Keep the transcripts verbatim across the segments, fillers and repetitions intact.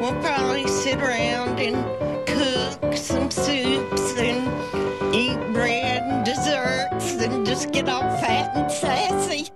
We'll probably sit around and cook some soups and eat bread and desserts and just get all fat and sassy.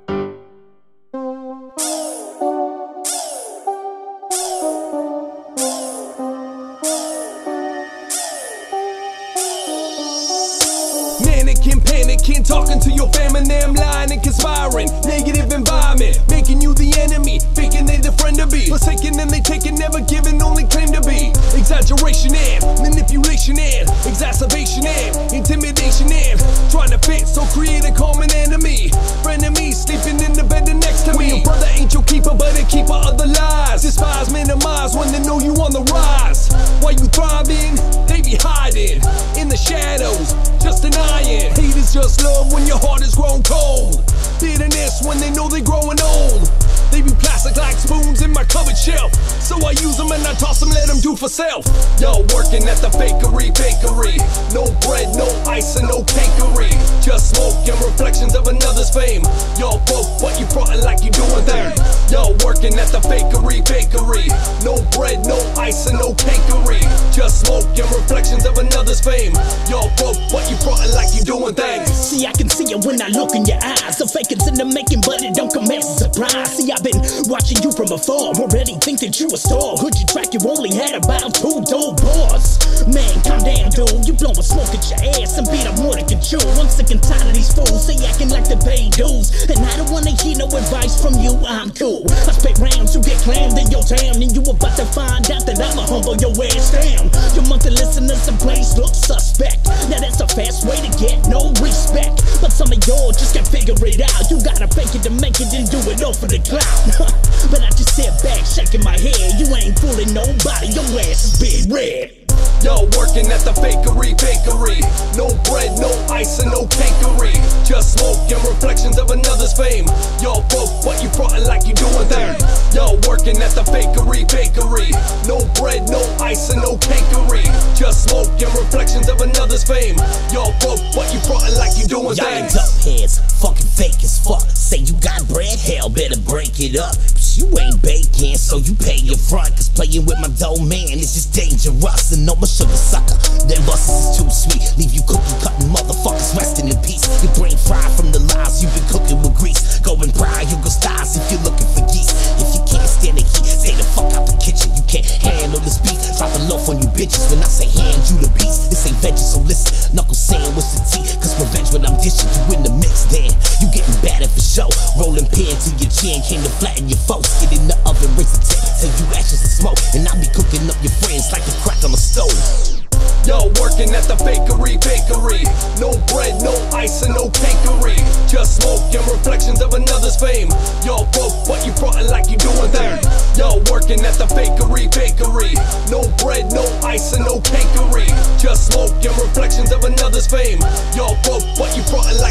Mannequin, panicking, talking to your family, them lying and conspiring. Negative environment, making you the enemy, thinking they the friend to be. Forsaken and they taking, never giving, only claim to be. Exaggeration and manipulation and exacerbation and intimidation and trying to fit, so create a common enemy. Frenemy, sleeping in the bed next to me. Your brother ain't your keeper, but a keeper of the lies. Despise, minimize when they know you on the rise. While you thriving, they be hiding in the shadows, just denying. Hate is just love when your heart is grown cold. Bitterness when they know they growing old. They be plastic like spoons in my cupboard shelf, so I use them and I toss them, let them do for self. Y'all working at the bakery, bakery. No bread, no ice and no cakery. Just smoke and reflections of another's fame. Y'all broke, but you frontin' like you doing that. Y'all working at the bakery, bakery. No bread, no ice and no cakery. Just smoke and reflections of another's fame. Y'all broke, but you frontin' like you doing things. See, I can see it when I look in your eyes. The fake is in the making, but it don't come as a surprise. See, I've been watching you from afar, already think that you a star. Heard you track, you only had about two dope bars. Man, calm down, dude, you blowin' smoke at your ass and beat up more than can chew. I'm sick and tired of these fools, they acting like they pay dues, and I don't wanna hear no advice from you. I'm cool, I spit rounds, you get clammed in your town, and you about to find out that I'ma humble your ass down. Your monthly listeners and plays look suspect. Now that's a fast way to get no respect, but some of y'all just can't figure it out. You gotta fake it to make it and do it all for the clout. But I just sit back shaking my head. You ain't fooling nobody, your ass is big red. Y'all working at the bakery, bakery. No bread, no ice and no cakery. Just smoke and reflections of another's fame. Y'all broke, but you frontin' like you doing that. Y'all working at the bakery, bakery. No bread, no ice and no cakery. Just smoke and reflections of another's fame. Y'all broke, but you frontin' like you doing that. Y'all dumb heads, fucking fake as fuck. Say you got bread, hell, better break it up. You ain't baking, so you pay your front. Cause playing with my dough, man, it's just dangerous. And no more sugar sucker, them buses is too sweet. Leave you cookie cutting motherfuckers resting in peace. Your brain fried from the lies you've been cooking with grease. Go and pry, you go stars if you're looking for geese. If you can't stand the heat, stay the fuck out the kitchen. You can't handle this beef, drop a loaf on you bitches. When I say hand you the beast, this ain't veggies, so listen. Knuckle sandwich the tea, cause revenge when I'm dishing you in the mix. Then you getting battered for show. Rolling pin to your chin, came to flatten your foes. Get in the oven, rinse the tip, till you ashes and smoke. And I'll be cooking up your friends like a crack on the stove. Y'all working at the bakery, bakery. No bread, no ice and no cakery. Just smoke and reflections of another's fame. Y'all broke, but you frontin' like you doing that. Y'all working at the bakery, bakery. No bread, no ice and no cakery. Just smoke and reflections of another's fame. Y'all broke, but you frontin' like